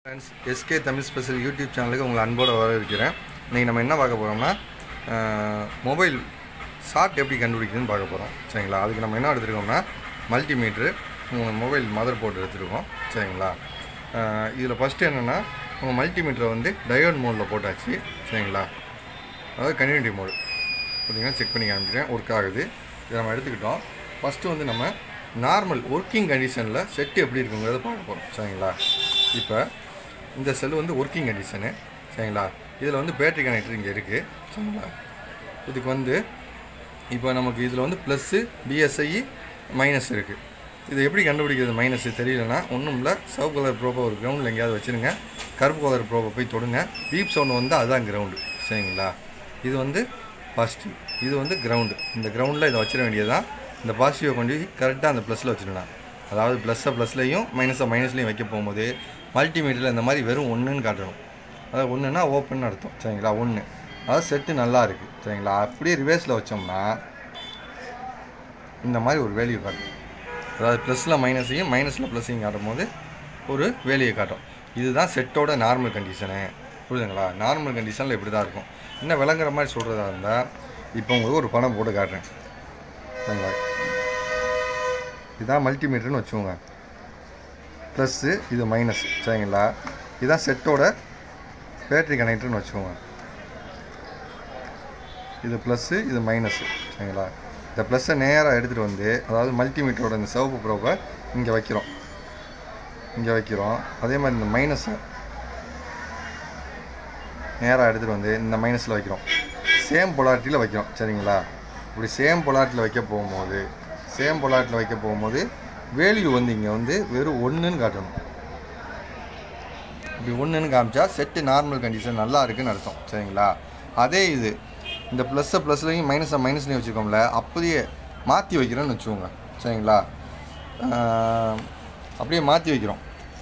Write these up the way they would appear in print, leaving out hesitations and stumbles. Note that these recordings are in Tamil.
Friends, SK Tamil special YouTube சேனலுக்கு உங்களை அன்போடு வரவேற்கிறேன். இன்றைக்கி நம்ம என்ன பார்க்க போகிறோம்னா மொபைல் ஷார்ட் எப்படி கண்டுபிடிக்குதுன்னு பார்க்க போகிறோம். சரிங்களா? அதுக்கு நம்ம என்ன எடுத்துருக்கோம்னா மல்டிமீட்ரு, மொபைல் மதர் போர்டு எடுத்துருக்கோம். சரிங்களா? இதில் ஃபஸ்ட்டு என்னென்னா உங்கள் மல்டிமீட்டரை வந்து டயோட் மோடில் போட்டாச்சு. சரிங்களா? அதாவது கன்டினியூட்டி மோடு பார்த்தீங்கன்னா செக் பண்ணி காமிக்கிறேன். ஒர்க் ஆகுது. இதை நம்ம எடுத்துக்கிட்டோம். ஃபஸ்ட்டு வந்து நம்ம நார்மல் ஒர்க்கிங் கண்டிஷனில் செட்டு எப்படி இருக்குங்கிறத பார்க்க போகிறோம். சரிங்களா? இப்போ இந்த செல் வந்து ஒர்க்கிங் கண்டிஷனு. சரிங்களா? இதில் வந்து பேட்டரி கனெக்டர் இங்கே இருக்குது. சரிங்களா? இதுக்கு வந்து இப்போ நமக்கு இதில் வந்து ப்ளஸ்ஸு பிஎஸ்ஐ மைனஸ் இருக்குது. இது எப்படி கண்டுபிடிக்கிறது? மைனஸ் தெரியலனா ஒன்றும் இல்லை, சிவப்பு கலர் ப்ரோப்பை ஒரு கிரவுண்டில் எங்கேயாவது வச்சுருங்க. கருப்பு கலர் ப்ரோப்பை போய் தொடுங்க. பீப் சவுண்டு வந்து அதுதான் கிரவுண்டு. சரிங்களா? இது வந்து பாசிட்டிவ், இது வந்து கிரவுண்டு. இந்த கிரவுண்டில் இதை வச்சிட வேண்டியதுதான். இந்த பாசிட்டிவை கொண்டு கரெக்டாக அந்த ப்ளஸில் வச்சுருந்தேன். அதாவது ப்ளஸ்ஸை ப்ளஸ்லையும் மைனஸை மைனஸ்லையும் வைக்க போகும்போது மல்டிமீட்டரில் இந்த மாதிரி வெறும் ஒன்றுன்னு காட்டணும். அதாவது ஒன்றுனா ஓப்பன் அர்த்தம். சரிங்களா? ஒன்று, அதாவது செட்டு நல்லா இருக்குது. சரிங்களா? அப்படியே ரிவர்ஸில் வச்சோம்னா இந்த மாதிரி ஒரு வேல்யூ காட்டும். அதாவது ப்ளஸில் மைனஸையும் மைனஸில் ப்ளஸையும் காட்டும் போது ஒரு வேல்யூயை காட்டும். இதுதான் செட்டோட நார்மல் கண்டிஷனு. புரியுதுங்களா? நார்மல் கண்டிஷனில் இப்படி தான் இருக்கும். இன்னும் விளங்குற மாதிரி சொல்கிறதா இருந்தால் இப்போ உங்களுக்கு ஒரு படம் போட்டு காட்டுறேன். சரிங்களா? இதுதான் மல்டிமீட்டர்னு வச்சுக்கோங்க. ப்ளஸ்ஸு, இது மைனஸ். சரிங்களா? இதுதான் செட்டோட பேட்டரி கனெக்டர்னு வச்சுக்கோங்க. இது ப்ளஸ்ஸு, இது மைனஸு. சரிங்களா? இந்த ப்ளஸ்ஸை நேராக எடுத்துகிட்டு வந்து, அதாவது மல்டிமீட்டரோட இந்த சிவப்பு ப்ரோப்பை இங்கே வைக்கிறோம். அதே மாதிரி இந்த மைனஸை நேராக எடுத்துகிட்டு வந்து இந்த மைனஸில் வைக்கிறோம். சேம் பொலாரிட்டியில் வைக்கிறோம். சரிங்களா? இப்படி சேம் பொலாரிட்டியில் வைக்க போகும்போது வேல்யூ வந்து இங்கே வந்து வெறும் ஒன்றுன்னு காட்டணும். இப்படி ஒன்றுன்னு காமிச்சா செட்டு நார்மல் கண்டிஷன் நல்லா இருக்குன்னு அர்த்தம். சரிங்களா? அதே இது இந்த ப்ளஸ்ஸை ப்ளஸ்லையும் மைனஸை மைனஸ்லையும் வச்சுக்கோங்கள, அப்படியே மாற்றி வைக்கிறோன்னு வச்சுக்கோங்க. சரிங்களா? அப்படியே மாற்றி வைக்கிறோம்.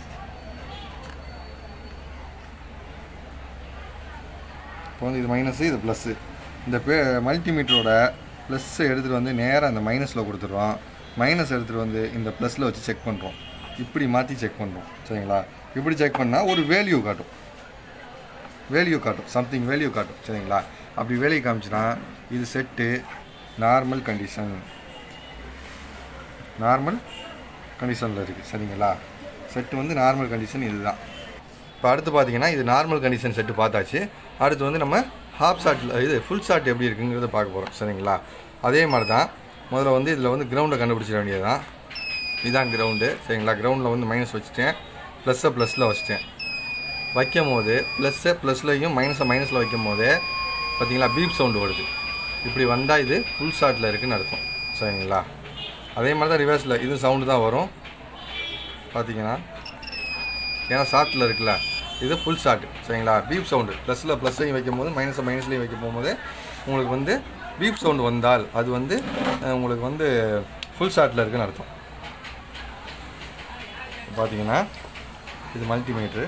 இப்போ வந்து இது மைனஸு, இது ப்ளஸ்ஸு. இந்த மல்டிமீட்டரோட ப்ளஸ்ஸை எடுத்துகிட்டு வந்து நேராக இந்த மைனஸில் கொடுத்துட்றோம். மைனஸ் எடுத்துகிட்டு வந்து இந்த ப்ளஸில் வச்சு செக் பண்ணுறோம். இப்படி மாற்றி செக் பண்ணுறோம். சரிங்களா? இப்படி செக் பண்ணால் ஒரு வேல்யூ காட்டும். சம்திங் வேல்யூ காட்டும். சரிங்களா? அப்படி வேல்யூ காமிச்சுன்னா இது செட்டு நார்மல் கண்டிஷனில் இருக்குது. சரிங்களா? செட்டு வந்து நார்மல் கண்டிஷன் இதுதான். இப்போ அடுத்து பார்த்தீங்கன்னா இது நார்மல் கண்டிஷன் செட்டு பார்த்தாச்சு. அடுத்து வந்து நம்ம ஹாஃப் ஷாட்டில் இது ஃபுல் ஷாட் எப்படி இருக்குங்கிறத பார்க்க போகிறோம். சரிங்களா? அதே மாதிரி தான் முதல்ல வந்து இதில் வந்து கிரவுண்டை கண்டுபிடிச்சிட வேண்டியது தான். இதுதான் கிரவுண்டு. சரிங்களா? கிரவுண்டில் வந்து மைனஸ் வச்சுட்டேன், ப்ளஸ்ஸை ப்ளஸில் வச்சுட்டேன். வைக்கும் போது ப்ளஸ்ஸை ப்ளஸ்லையும் மைனஸை மைனஸில் வைக்கும் போது பார்த்தீங்களா பீப் சவுண்டு வருது. இப்படி வந்தால் இது ஃபுல் ஷாட்டில் இருக்குதுன்னு அர்த்தம். சரிங்களா? அதே மாதிரி தான் ரிவர்ஸில் இது சவுண்டு தான் வரும். பார்த்தீங்கன்னா ஏன்னா ஷார்ட்டில் இருக்குல்ல, இது ஃபுல் ஷாட்டு. சரிங்களா? பீப் சவுண்டு ப்ளஸில் ப்ளஸ்ஸையும் வைக்கும் போது மைனஸை மைனஸ்லையும் வைக்க போகும்போது உங்களுக்கு வந்து பீப் சவுண்டு வந்தால் அது வந்து உங்களுக்கு வந்து ஃபுல் ஷாட்டில் இருக்குதுன்னு அர்த்தம். பார்த்தீங்கன்னா இது மல்டிமீட்ரு,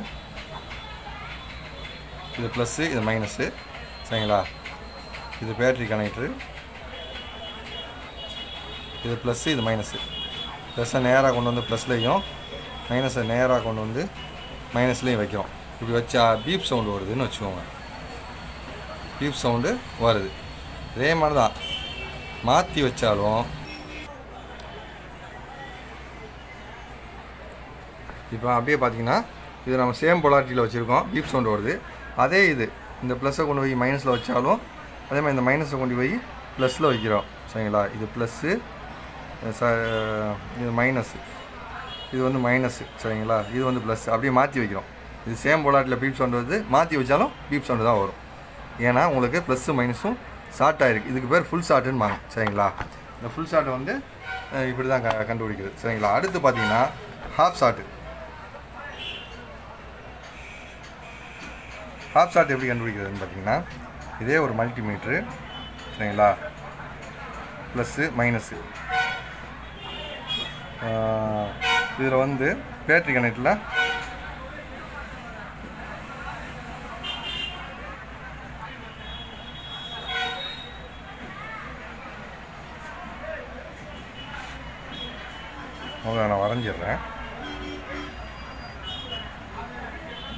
இது ப்ளஸ்ஸு, இது மைனஸு. சரிங்களா? இது பேட்டரி கனெக்டரு, இது ப்ளஸ்ஸு, இது மைனஸு. ப்ளஸ்ஸை நேராக கொண்டு வந்து ப்ளஸ்லையும் மைனஸை நேராக கொண்டு வந்து மைனஸ்லையும் வைக்கிறோம். இப்படி வச்சா பீப் சவுண்டு வருதுன்னு வச்சுக்கோங்க. பீப் சவுண்டு வருது. இதே மாதிரி தான் மாற்றி வச்சாலும் இப்போ அப்படியே பார்த்தீங்கன்னா இது நம்ம சேம் பொலாரிட்டியில் வச்சுருக்கோம். பீப் சவுண்டு வருது. அதே இது இந்த ப்ளஸ்ஸை கொண்டு போய் மைனஸில் வச்சாலும் அதே மாதிரி இந்த மைனஸை கொண்டு போய் ப்ளஸில் வைக்கிறோம். சரிங்களா? இது ப்ளஸ்ஸு, இது மைனஸு, இது வந்து மைனஸு. சரிங்களா? இது வந்து ப்ளஸ். அப்படியே மாற்றி வைக்கிறோம். இது சேம் பொலாரிட்டியில் பீப் சவுண்டு வருது. மாற்றி வச்சாலும் பீப் சவுண்டு தான் வரும். ஏன்னா உங்களுக்கு ப்ளஸ்ஸு மைனஸும் ஷார்ட் ஆகிருக்கு. இதுக்கு பேர் ஃபுல் ஷார்ட்டுன்னு வாங்க. சரிங்களா? இந்த ஃபுல் ஷார்ட்டை வந்து இப்படி தான் கண்டுபிடிக்கிறது. சரிங்களா? அடுத்து பார்த்தீங்கன்னா ஹாஃப் ஷார்ட் எப்படி கண்டுபிடிக்கிறதுன்னு பார்த்தீங்கன்னா இதே ஒரு மல்டிமீட்ரு. சரிங்களா? Plus minus. இதில் வந்து பேட்டரி கனெக்டில் நான் வரைஞ்சிடுறேன்.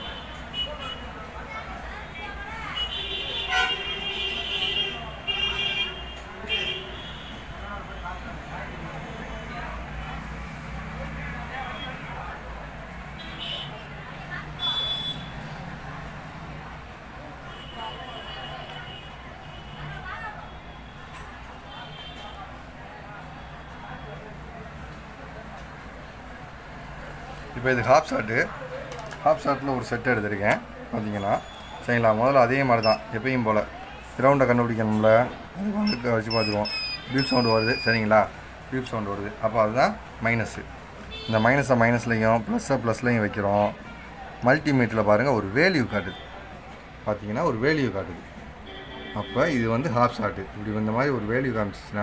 இப்போ இது ஹாஃப் ஷார்ட்டில் ஒரு செட் எடுத்திருக்கேன் பார்த்தீங்கன்னா சரிங்களா. முதல்ல அதே மாதிரி தான் எப்பயும் போல் கிரவுண்டை கண்டுபிடிக்கணும்ல, அது வந்து வச்சு பார்த்துக்குவோம். பீப் சவுண்டு வருது சரிங்களா, பீப் சவுண்டு வருது. அப்போ அதுதான் மைனஸு. இந்த மைனஸை மைனஸ்லையும் ப்ளஸ்ஸை ப்ளஸ்லையும் வைக்கிறோம். மல்டிமீட்டரில் பாருங்கள் ஒரு வேல்யூ காட்டுது பார்த்தீங்கன்னா, ஒரு வேல்யூ காட்டுது. அப்போ இது வந்து ஹாஃப் ஷார்ட்டு. இப்படி இந்த மாதிரி ஒரு வேல்யூ காமிச்சிச்சுன்னா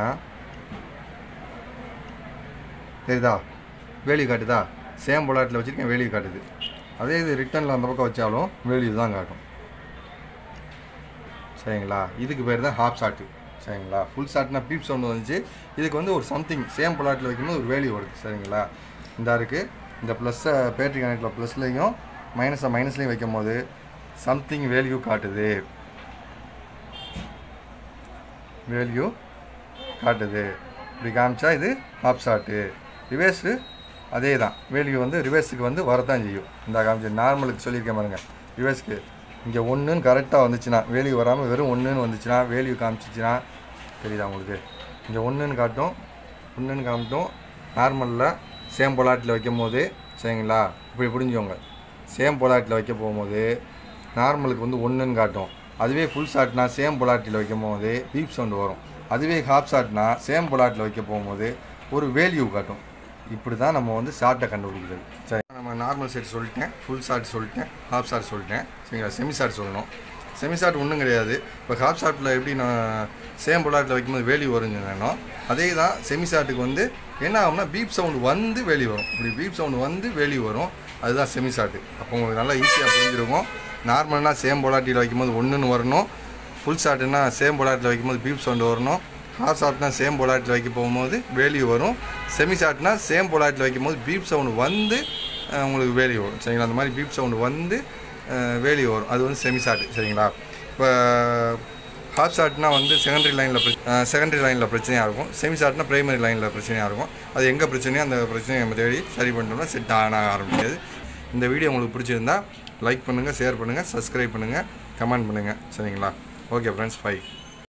தெரியுதா, வேல்யூ காட்டுதா, சேம் பொலாட்டில் வச்சுருக்கேன் வேல்யூ காட்டுது. அதே இது ரிட்டனில் அந்த பக்கம் வச்சாலும் வேல்யூ தான் காட்டும் சரிங்களா. இதுக்கு பேர் தான் ஹாஃப் ஷார்ட்டு சரிங்களா. ஃபுல் ஷார்ட்னா பீப் சவுண்டு வந்துச்சு, இதுக்கு வந்து ஒரு சம்திங் சேம் பொலாட்டில் வைக்கும்போது ஒரு வேல்யூ வருது சரிங்களா. இந்த இருக்குது இந்த ப்ளஸ்ஸை பேட்ரி கனெக்டில் ப்ளஸ்லையும் மைனஸை மைனஸ்லையும் வைக்கும் போது சம்திங் வேல்யூ காட்டுது, வேல்யூ காட்டுது. இப்படி காமிச்சா இது ஹாஃப் ஷார்ட்டு. ரிவேர்ஸு அதே தான், வேல்யூ வந்து ரிவேர்ஸுக்கு வந்து வரத்தான் செய்யும். இந்த காமிச்சு நார்மலுக்கு சொல்லியிருக்கேன் பாருங்கள், ரிவேர்ஸுக்கு இங்கே 1ன்னு கரெக்டாக வந்துச்சுன்னா வேல்யூ வராமல் வெறும் 1ன்னு வந்துச்சுன்னா வேல்யூ காமிச்சிச்சுன்னா தெரியுதா உங்களுக்கு, இங்கே 1ன்னு காட்டும், 1ன்னு காமிட்டும். நார்மலில் சேம் பொலாட்டில் வைக்கும் போது சரிங்களா, இப்படி புரிஞ்சுக்கோங்க. சேம் பொலாட்டில் வைக்க போகும்போது நார்மலுக்கு வந்து 1ன்னு காட்டும். அதுவே ஃபுல் ஷார்ட்னா சேம் பொலாட்டில் வைக்கும் போது பீப் சவுண்டு வரும். அதுவே ஹாஃப் ஷார்ட்னா சேம் பொலாட்டில் வைக்க போகும்போது ஒரு வேல்யூ காட்டும். இப்படி தான் நம்ம வந்து ஷார்ட்டை கண்டுபிடிக்கிறது சரி. நம்ம நார்மல் ஷார்ட் சொல்லிட்டேன், ஃபுல் ஷார்ட் சொல்லிட்டேன், ஹாஃப் ஷார்ட் சொல்லிட்டேன் சரிங்களா. செமி ஷார்ட் சொல்லணும். செமி ஷார்ட் ஒன்றும் கிடையாது. இப்போ ஹாஃப் ஷார்ட்டில் எப்படி நான் சேம் பொலாட்டில் வைக்கும்போது வேல்யூ வரும்னு சொன்னேனோ அதே தான் செமி ஷார்ட்டுக்கு வந்து என்ன ஆகும்னா பீப் சவுண்டு வந்து வேல்யூ வரும். இப்படி பீப் சவுண்டு வந்து வேல்யூ வரும், அதுதான் செமி ஷார்ட்டு. அப்போ உங்களுக்கு நல்லா ஈஸியாக புரிஞ்சிருக்கும். நார்மல்னா சேம் பொலாட்டியில் வைக்கும்போது 1ன்னு வரணும், ஃபுல் ஷார்ட்டுன்னா சேம் பொலாட்டில் வைக்கும்போது பீப் சவுண்டு வரணும், ஹாஃப் ஷார்ட்னா சேம் பொலாட்டில் வைக்க போகும்போது வேல்யூ வரும், செமி ஷார்ட்னா சேம் பொலாட்டில் வைக்கும்போது பீப் சவுண்டு வந்து உங்களுக்கு வேல்யூ வரும் சரிங்களா. அந்த மாதிரி பீப் சவுண்டு வந்து வேல்யூ வரும், அது வந்து செமி ஷார்ட்டு சரிங்களா. இப்போ ஹாஃப் ஷார்ட்னா வந்து செகண்டரி லைனில் பிரச்சனையாக இருக்கும், செமி ஷார்ட்னா பிரைமரி லைனில் பிரச்சனையாக இருக்கும். அது எங்கே பிரச்சனையோ அந்த பிரச்சனையை நம்ம தேடி சரி பண்ணிட்டோம்னா செட் ஆக ஆரம்பிக்காது. இந்த வீடியோ உங்களுக்கு பிடிச்சிருந்தா லைக் பண்ணுங்கள், ஷேர் பண்ணுங்கள், சப்ஸ்கிரைப் பண்ணுங்கள், கமெண்ட் பண்ணுங்கள் சரிங்களா. Okay friends, by.